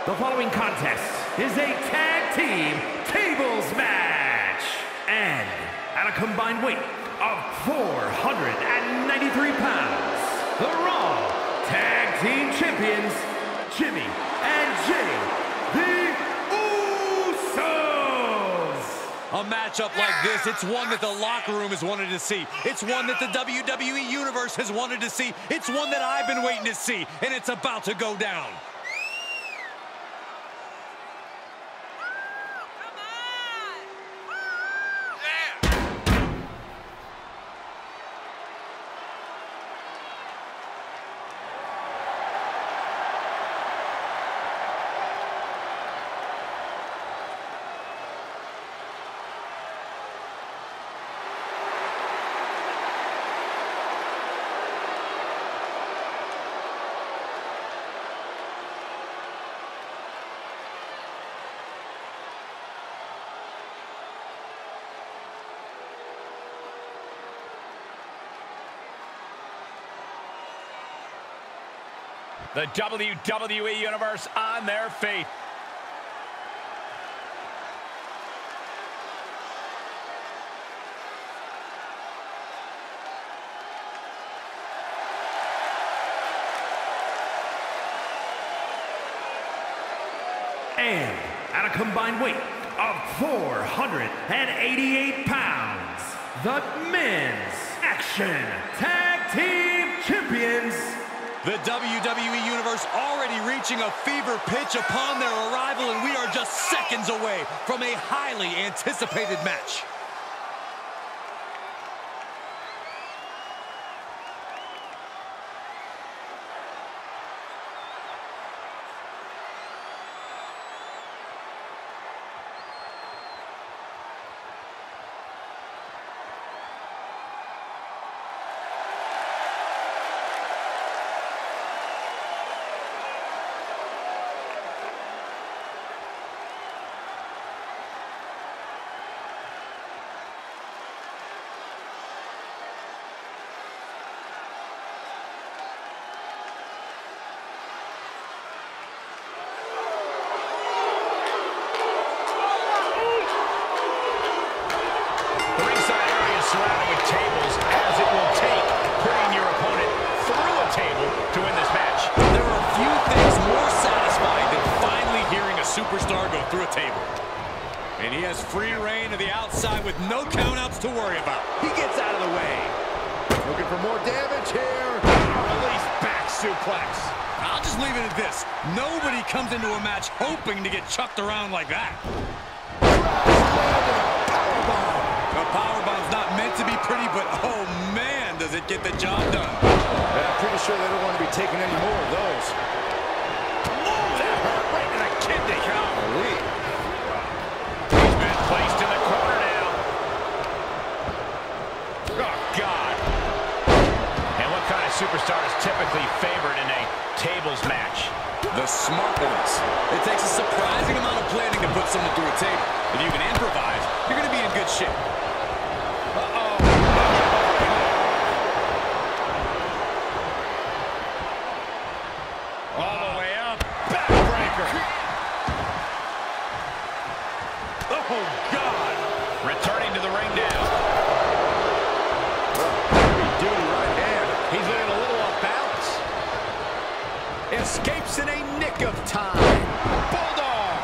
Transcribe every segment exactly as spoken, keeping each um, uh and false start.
The following contest is a tag team tables match. And at a combined weight of four hundred ninety-three pounds, the Raw Tag Team Champions, Jimmy and Jay, the Usos. A matchup like this, it's one that the locker room has wanted to see. It's one that the W W E Universe has wanted to see. It's one that I've been waiting to see, and it's about to go down. The W W E Universe on their feet. And at a combined weight of four hundred eighty-eight pounds, the Men's Action Tag Team Champions, the W W E Universe already reaching a fever pitch upon their arrival, and we are just seconds away from a highly anticipated match. Surrounded with tables, as it will take putting your opponent through a table to win this match. There are few things more satisfying than finally hearing a superstar go through a table. And he has free reign to the outside with no countouts to worry about. He gets out of the way. Looking for more damage here. Release back suplex. I'll just leave it at this. Nobody comes into a match hoping to get chucked around like that. The powerbomb's not meant to be pretty, but oh man, does it get the job done. Yeah, I'm pretty sure they don't want to be taking any more of those. Oh, that hurt right in the kidney. Golly. He's been placed in the corner now. Oh, God. And what kind of superstar is typically favored in a tables match? The smart ones. It takes a surprising amount of planning to put someone through a table. If you can improvise, you're going to be in good shape. Uh-oh. All the way up. Backbreaker. Oh, God. Returning to the ring now. Heavy duty right hand. He's looking a little off balance. Escapes in a nick of time. Bulldog.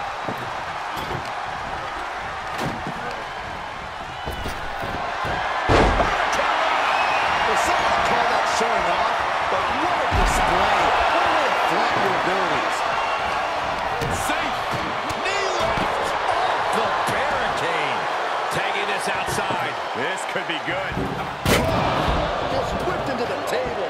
Someone call that showing off, but what a display. What a way to flaunt your abilities. Safe. Knee lift. Off the barricade. Tagging this outside. This could be good. Just whipped into the table.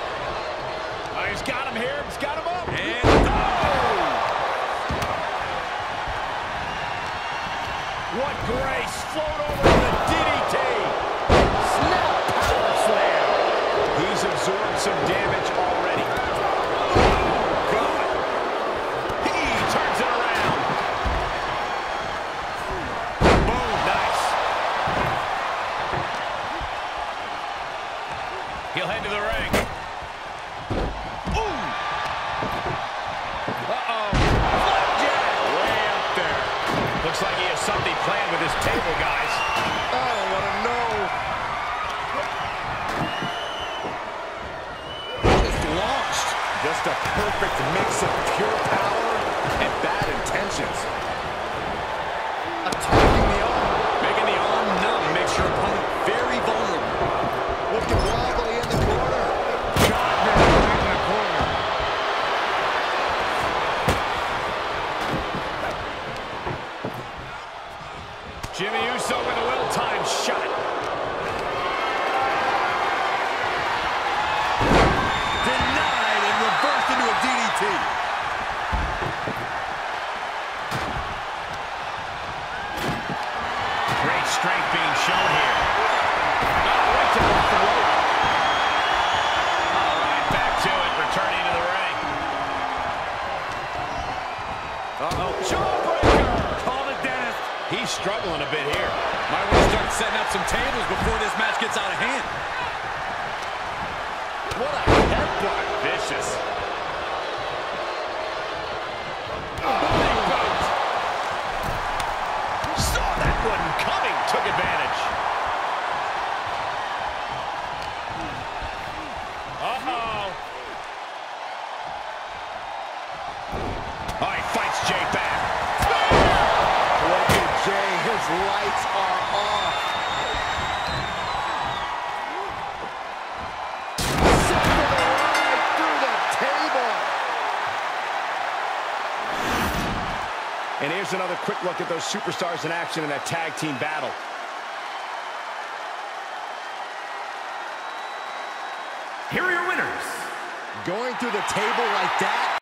He's got him here. He's got him up. And oh! some damage already. God. He turns it around. Boom, nice. He'll head to the ring. Ooh. Uh-oh. Flapjack. Way up there. Looks like he has something planned with his table, guys. I don't want to know. Just launched. Just a perfect mix of pure power and bad intentions. Attacking the arm. Making the arm numb makes your opponent very vulnerable. Looking wobbly in the corner. Shot there right in the corner. Jimmy Uso with a well-timed shot. Denied and reversed into a D D T. Great strength being shown here. Oh, right to the throat. All right, back to it, returning to the ring. Uh-oh, jawbreaker! Call it, Dennis. He's struggling a bit here. Might want to start setting up some tables before this match gets out of hand. What a headbutt. Vicious. Big boot. Saw that one coming. Took advantage. Uh-oh. Oh, he fights Jay back. Look at Jay. His lights are off. And here's another quick look at those superstars in action in that tag team battle. Here are your winners. Going through the table like that.